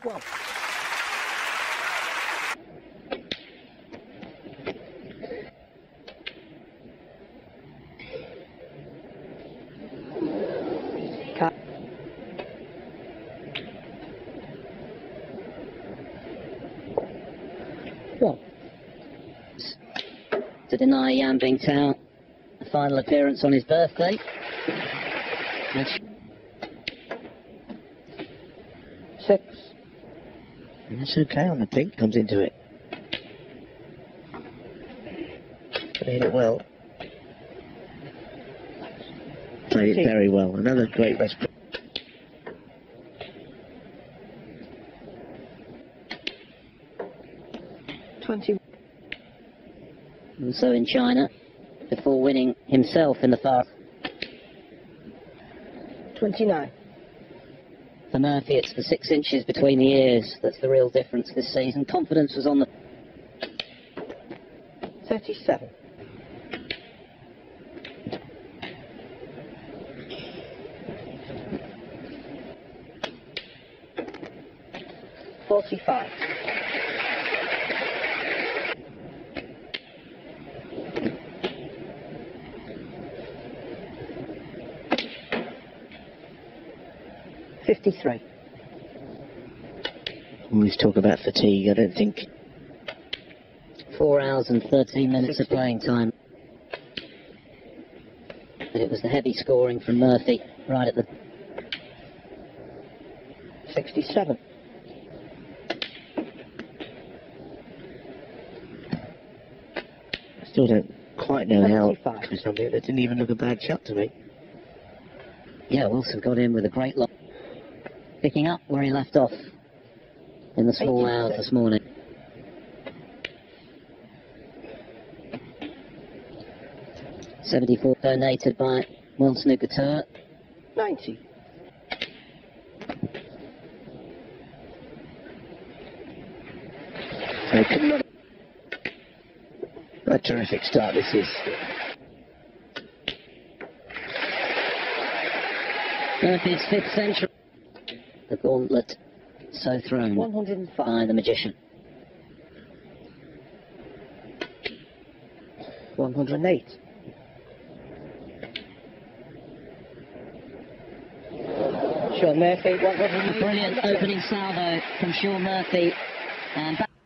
21. Well, to deny Yan Bingtao a final appearance on his birthday. Six. And that's okay on the pink, comes into it. But hit it well. Played it very well. Another great rest. 20. And so in China, before winning himself in the far 29. for Murphy, it's the 6 inches between the ears that's the real difference this season. Confidence was on the 37. 45. 53. Always talk about fatigue, I don't think. 4 hours and 13 minutes of playing time. But it was the heavy scoring from Murphy right at the 67. I still don't quite know how. 75. That didn't even look a bad shot to me. Yeah, Wilson got in with a great lob, picking up where he left off in the small hours this morning. $74 donated by World Snooker Tour. 90. A terrific start this is. Murphy's 5th century. The gauntlet so thrown 105. by the magician. 108. Shaun Murphy, 108. Brilliant opening salvo from Shaun Murphy. And back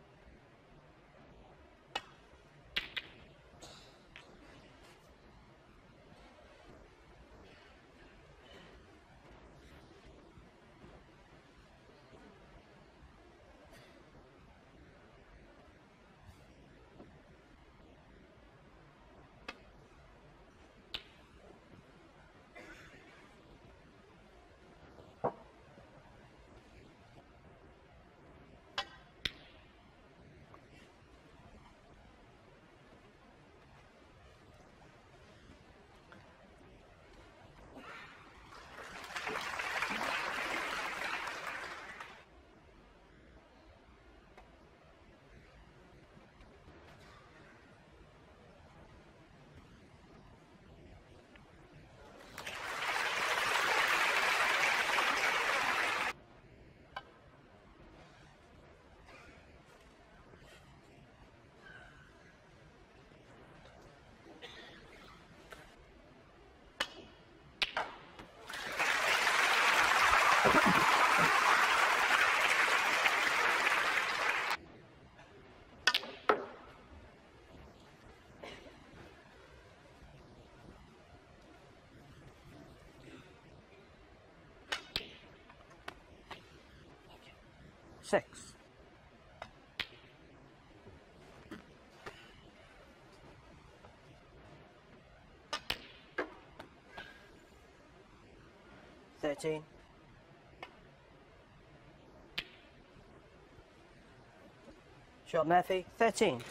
Six. 13. Shaun Murphy, 13.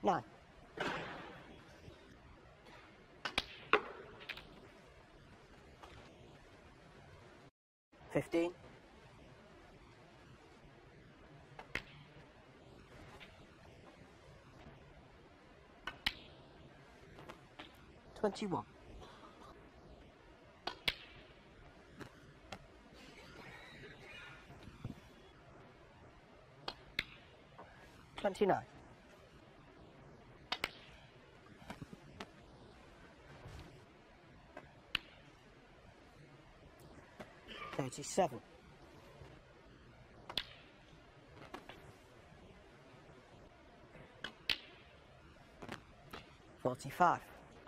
9. 15. 21. 29. 37. 45.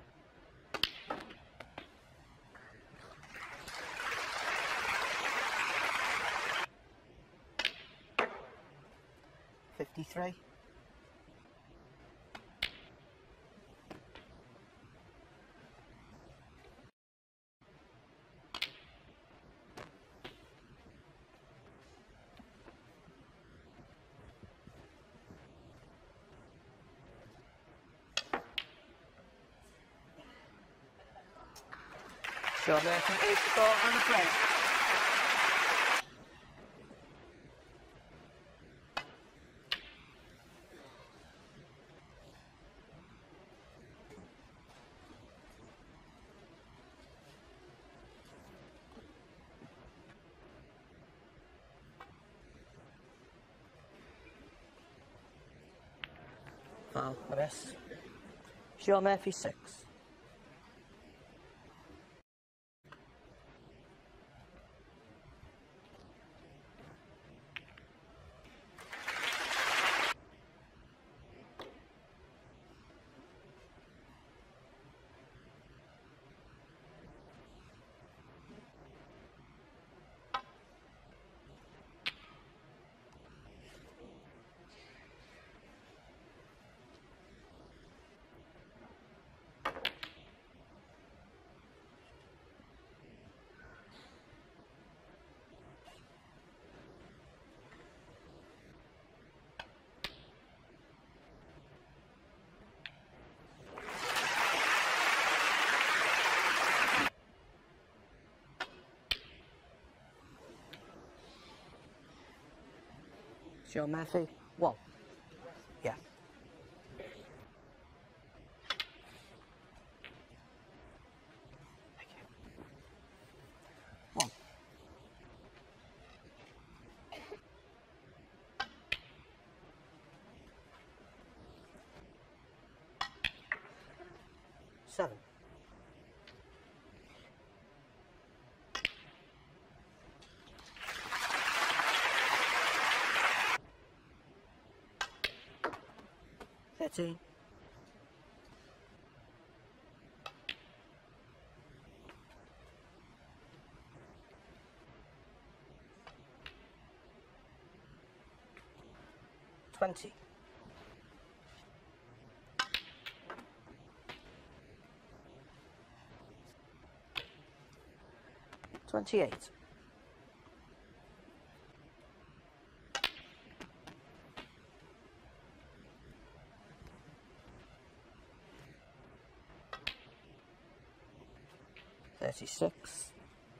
53. 84 on the plate. Foul, miss. Shaun Murphy 6. Shaun Murphy 1. Yeah. Thank you. 1. 7. 13. 20. 28. 36.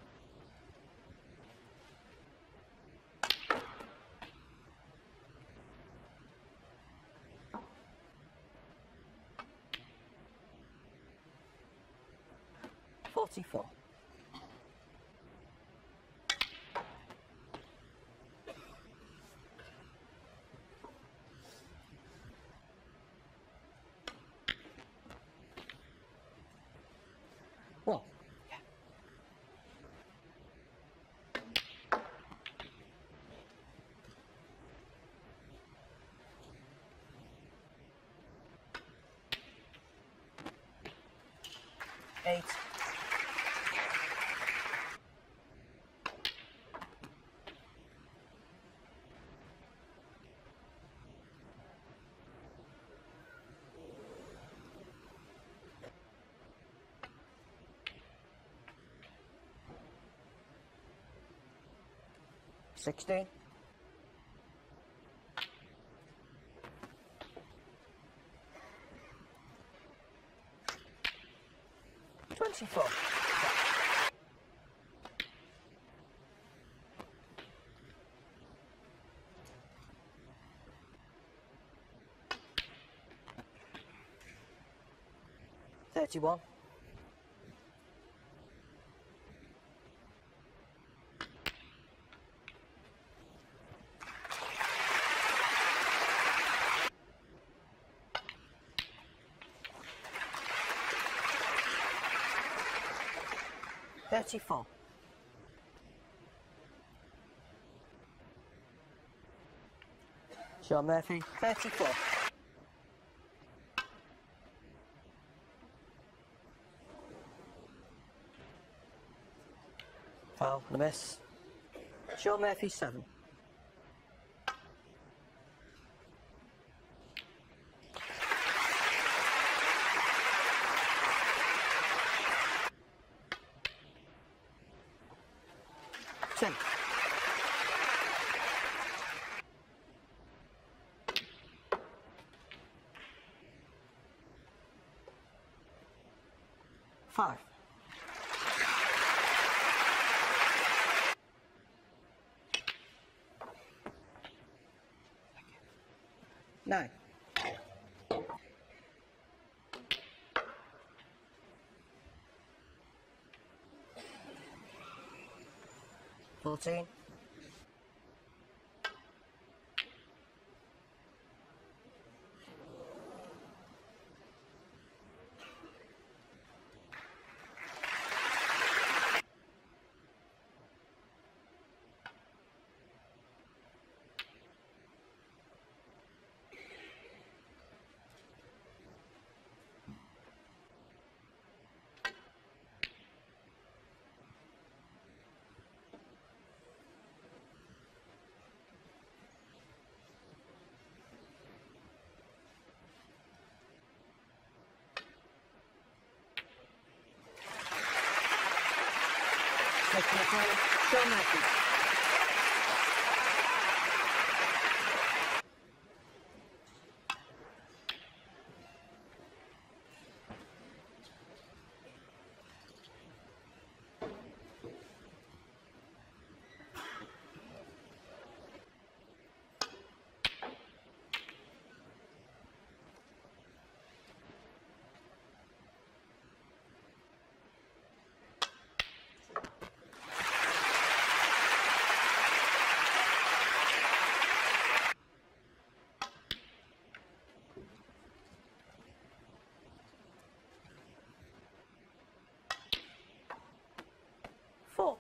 44. 1. Yeah. 8. 16. 17. 31. $34. Shaun Murphy, 34. Foul and a miss. Shaun Murphy, 7. Ten. Five. Nine. 14. Shaun Murphy. Four.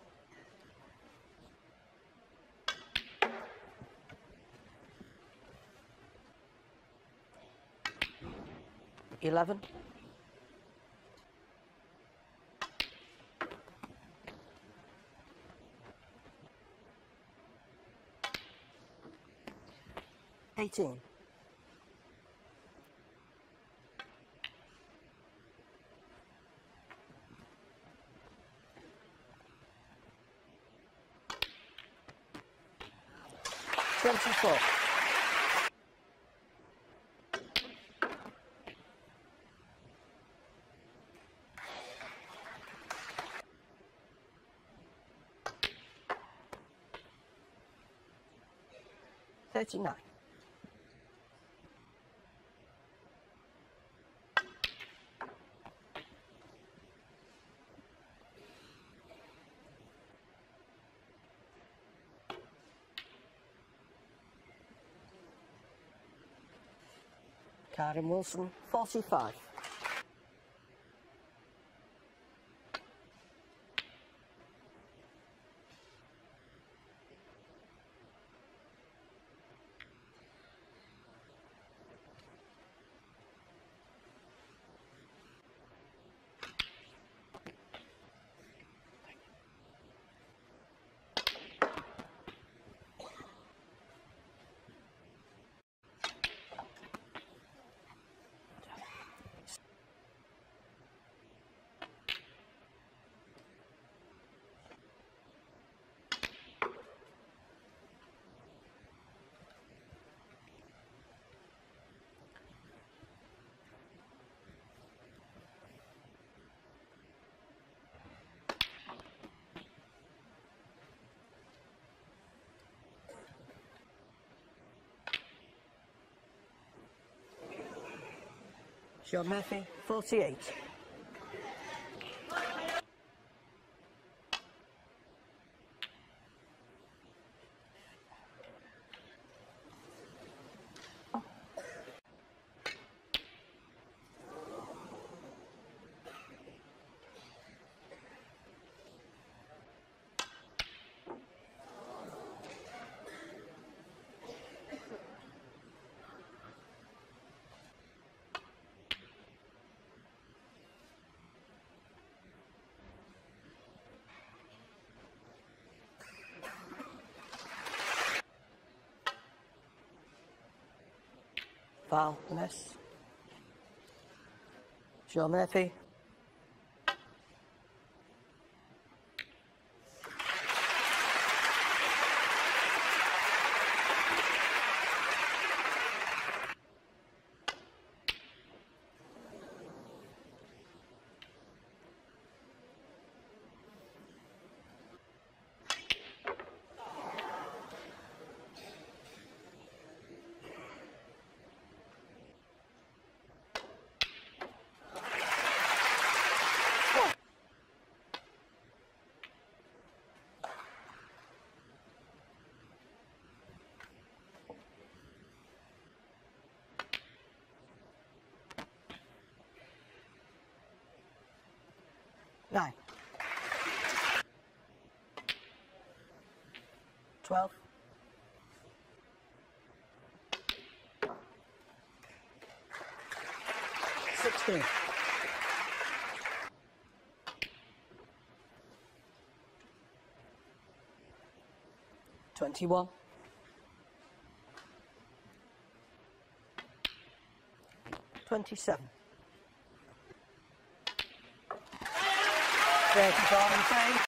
11. 18. 24. 39. 'Kyren Wilson, 45. Shaun Murphy, 48. Foul, miss. Shaun Murphy. Nine. 12. 16. 21. 27. 35 and 10.